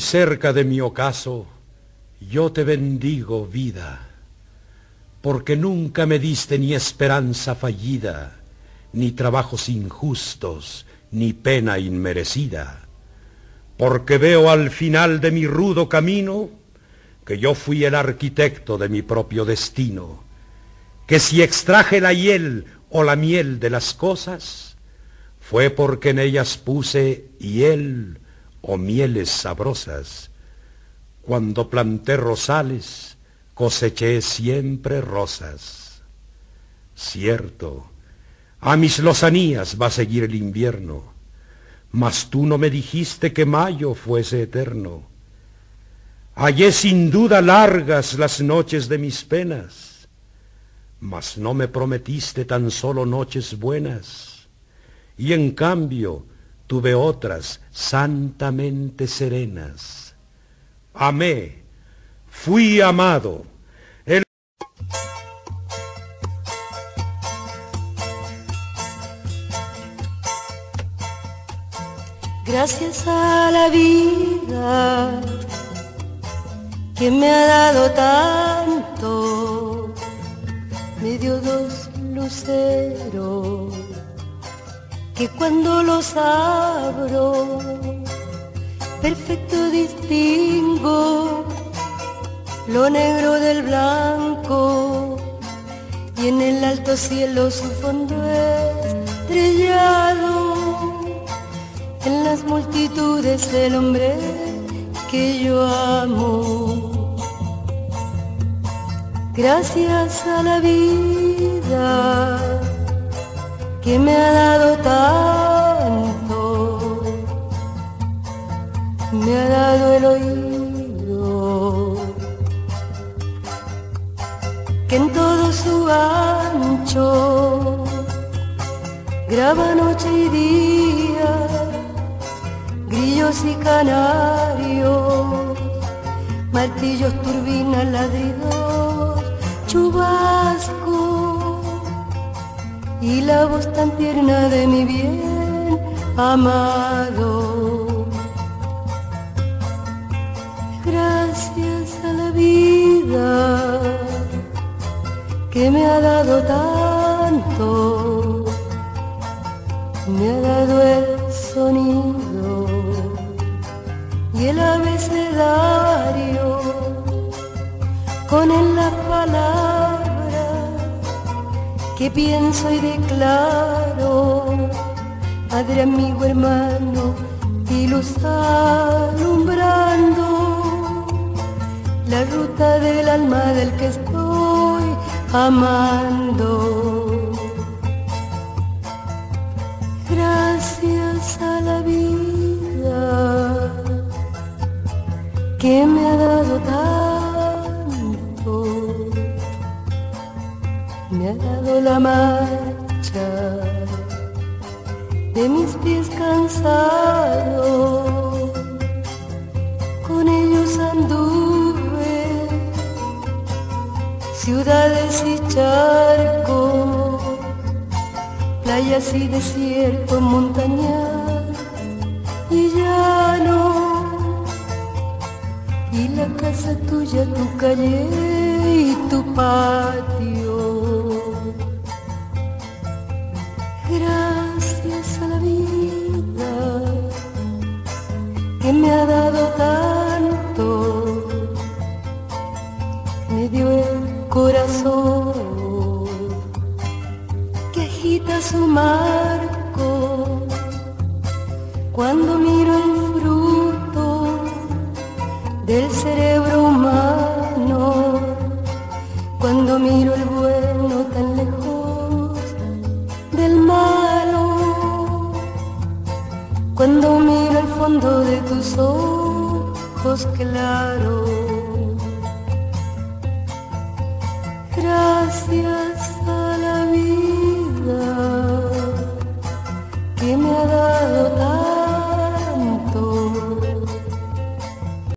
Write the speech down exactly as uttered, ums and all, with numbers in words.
cerca de mi ocaso, yo te bendigo, vida, porque nunca me diste ni esperanza fallida, ni trabajos injustos, ni pena inmerecida, porque veo al final de mi rudo camino que yo fui el arquitecto de mi propio destino, que si extraje la hiel o la miel de las cosas, fue porque en ellas puse hiel o mieles sabrosas. Cuando planté rosales, coseché siempre rosas. Cierto, a mis lozanías va a seguir el invierno, mas tú no me dijiste que mayo fuese eterno. Hallé sin duda largas las noches de mis penas, mas no me prometiste tan solo noches buenas, y en cambio tuve otras santamente serenas. Amé, fui amado. El... Gracias a la vida que me ha dado tanto, me dio dos luceros que cuando los abro perfecto distingo lo negro del blanco, y en el alto cielo su fondo estrellado, en las multitudes el hombre que yo amo. Gracias a la vida que me ha dado tanto, me ha dado el oído, que en todo su ancho graba noche y día, grillos y canarios, martillos, turbinas, ladridos, chubasco, y la voz tan tierna de mi bien amado. Gracias a la vida que me ha dado tanto, me ha dado el sonido y el abecedario, con él las palabras que pienso y declaro. Padre, amigo, hermano y luz alumbrando la ruta del alma del que estoy amando. Gracias a la vida que me ha dado tanto, me ha dado la marcha de mis pies cansados, con ellos anduve ciudades y charcos, playas y desiertos, montañas y llano, y la casa tuya, tu calle y tu patio. Gracias a la vida que me ha dado tanto, me dio el corazón que agita su marco cuando miro el fruto del cerebro humano, cuando miro el bueno tan lejos del malo, cuando miro el fondo de tus ojos claros. Gracias a